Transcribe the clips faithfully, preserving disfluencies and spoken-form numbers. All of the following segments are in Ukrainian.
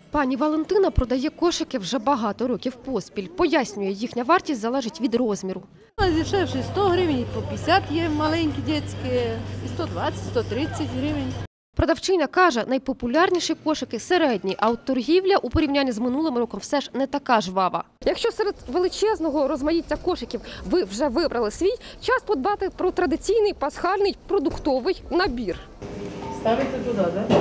Пані Валентина продає кошики вже багато років поспіль. Пояснює, їхня вартість залежить від розміру. Дешевше сто гривень, по п'ятдесят є маленькі дитячі, і сто двадцять - сто тридцять гривень. Продавчиня каже, найпопулярніші кошики середні, а от торгівля у порівнянні з минулим роком все ж не така жвава. Якщо серед величезного розмаїття кошиків ви вже вибрали свій, час подбати про традиційний пасхальний продуктовий набір. Ставите туди, так?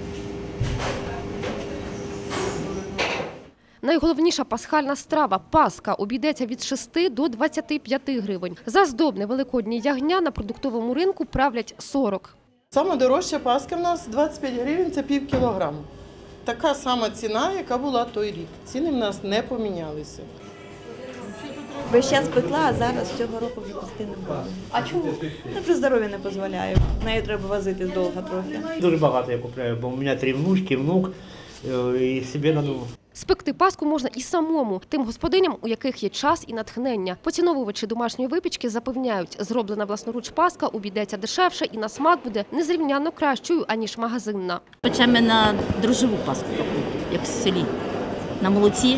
Найголовніша пасхальна страва – паска – обійдеться від шести до двадцяти п'яти гривень. За здобне великоднє ягня на продуктовому ринку правлять сорок. Саме дорожча паска в нас двадцять п'ять гривень – це пів кілограму. Така сама ціна, яка була той рік. Ціни в нас не помінялися. Весь час пекла, а зараз цього року вже пекти не буду. А чому? Ну, про здоров'я не дозволяю. Нею треба возити довго трохи. Дуже багато я купляю, бо у мене три внучки, внук, і собі на нову. Спекти паску можна і самому, тим господиням, у яких є час і натхнення. Поціновувачі домашньої випічки запевняють, зроблена власноруч паска обійдеться дешевше і на смак буде незрівнянно кращою, аніж магазинна. Печемо на дрожжеву паску, як в селі. На молоці,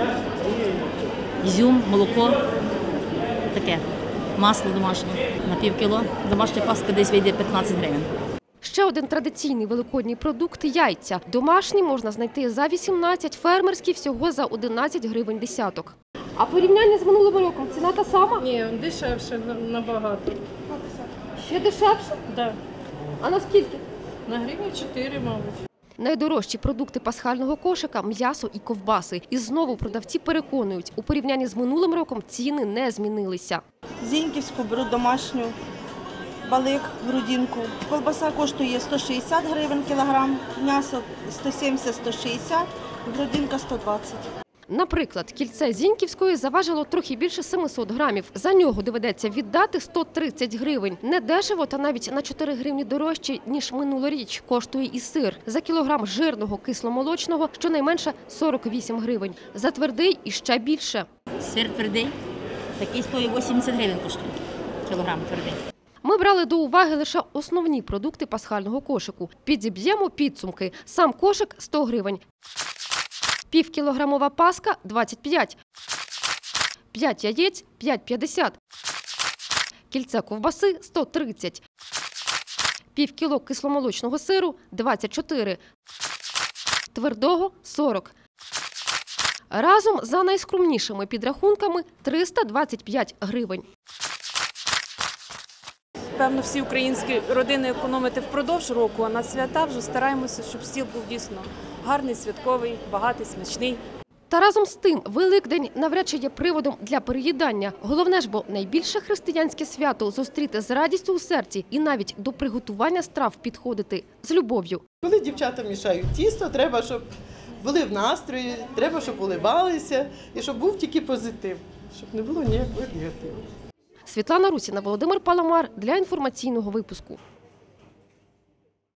ізюм, молоко, таке, масло домашнє на пів кіло. Домашня паска десь вийде п'ятнадцять гривень. Ще один традиційний великодній продукт – яйця. Домашні можна знайти за вісімнадцять, фермерські – всього за одинадцять гривень десяток. А порівняння з минулим роком ціна та сама? Ні, дешевше набагато. Ще дешевше? Так. А наскільки? На гривні чотири, мабуть. Найдорожчі продукти пасхального кошика – м'ясо і ковбаси. І знову продавці переконують, у порівнянні з минулим роком ціни не змінилися. Зіньківську беру домашню, балик, грудинку. Колбаса коштує сто шістдесят гривень кілограм, м'ясо сто сімдесят - сто шістдесят, грудинка сто двадцять. Наприклад, кільце Зіньківської заважило трохи більше семисот грамів. За нього доведеться віддати сто тридцять гривень. Недешево та навіть на чотири гривні дорожче, ніж минулоріч, коштує і сир. За кілограм жирного кисломолочного щонайменше сорок вісім гривень. За твердий – іще більше. Сир твердий, такий стоїть вісімдесят гривень коштує, кілограм твердий. Ми брали до уваги лише основні продукти пасхального кошику. Підіб'ємо підсумки. Сам кошик – сто гривень. Півкілограмова паска – двадцять п'ять. П'ять яєць – п'ять п'ятдесят. Кільце ковбаси – сто тридцять. Півкіло кисломолочного сиру – двадцять чотири. Твердого – сорок. Разом за найскромнішими підрахунками – триста двадцять п'ять гривень. Певно, всі українські родини економити впродовж року, а на свята вже стараємося, щоб стіл був дійсно гарний, святковий, багатий, смачний. Та разом з тим, Великдень навряд чи є приводом для переїдання. Головне ж, бо найбільше християнське свято зустріти з радістю у серці і навіть до приготування страв підходити з любов'ю. Коли дівчата мішають тісто, треба, щоб були в настрої, треба, щоб улибалися і щоб був тільки позитив, щоб не було ніякого негативу. Світлана Русіна, Володимир Паламар для інформаційного випуску.